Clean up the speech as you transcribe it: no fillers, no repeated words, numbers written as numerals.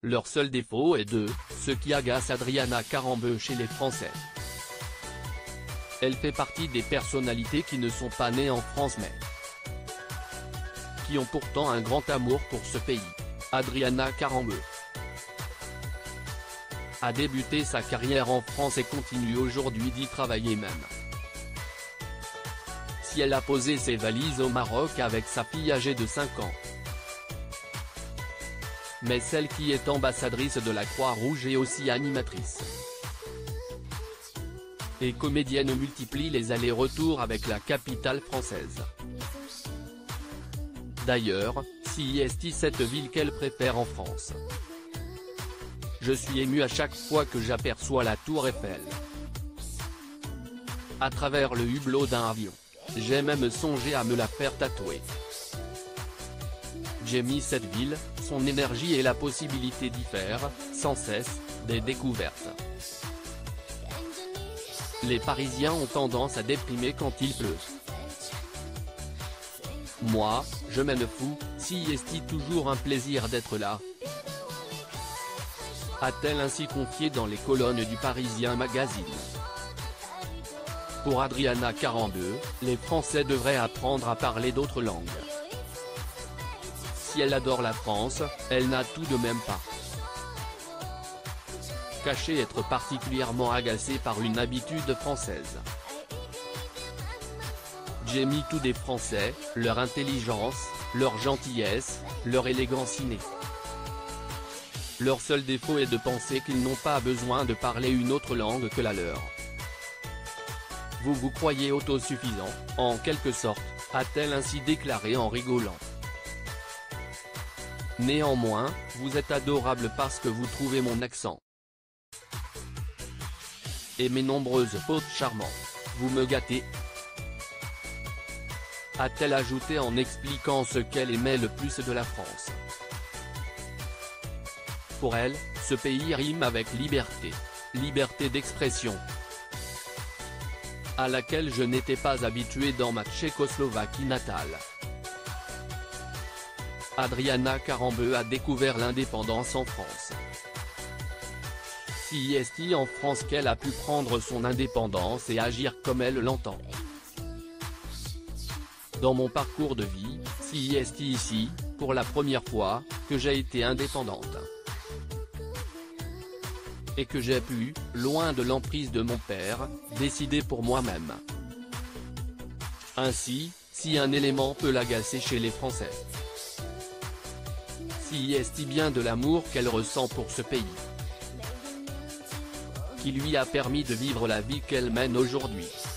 Leur seul défaut est ce qui agace Adriana Karembeu chez les Français. Elle fait partie des personnalités qui ne sont pas nées en France mais qui ont pourtant un grand amour pour ce pays. Adriana Karembeu a débuté sa carrière en France et continue aujourd'hui d'y travailler même. Si elle a posé ses valises au Maroc avec sa fille âgée de 5 ans. Mais celle qui est ambassadrice de la Croix-Rouge est aussi animatrice et comédienne multiplie les allers-retours avec la capitale française. D'ailleurs, si est cette ville qu'elle préfère en France. Je suis ému à chaque fois que j'aperçois la tour Eiffel à travers le hublot d'un avion. J'ai même songé à me la faire tatouer. J'aime cette ville, son énergie et la possibilité d'y faire, sans cesse, des découvertes. Les Parisiens ont tendance à déprimer quand il pleut. Moi, je m'en fous, si est toujours un plaisir d'être là. A-t-elle ainsi confié dans les colonnes du Parisien Magazine. Pour Adriana Karembeu, les Français devraient apprendre à parler d'autres langues. Si elle adore la France, elle n'a tout de même pas caché être particulièrement agacée par une habitude française. J'aime tout des Français, leur intelligence, leur gentillesse, leur élégance innée. Leur seul défaut est de penser qu'ils n'ont pas besoin de parler une autre langue que la leur. Vous vous croyez autosuffisant, en quelque sorte, a-t-elle ainsi déclaré en rigolant. Néanmoins, vous êtes adorable parce que vous trouvez mon accent et mes nombreuses fautes charmantes. Vous me gâtez. A-t-elle ajouté en expliquant ce qu'elle aimait le plus de la France. Pour elle, ce pays rime avec liberté, liberté d'expression, à laquelle je n'étais pas habitué dans ma Tchécoslovaquie natale. Adriana Karembeu a découvert l'indépendance en France. Si est en France qu'elle a pu prendre son indépendance et agir comme elle l'entend. Dans mon parcours de vie, si est ici, pour la première fois, que j'ai été indépendante. Et que j'ai pu, loin de l'emprise de mon père, décider pour moi-même. Ainsi, si un élément peut l'agacer chez les Français. Si est bien de l'amour qu'elle ressent pour ce pays, qui lui a permis de vivre la vie qu'elle mène aujourd'hui.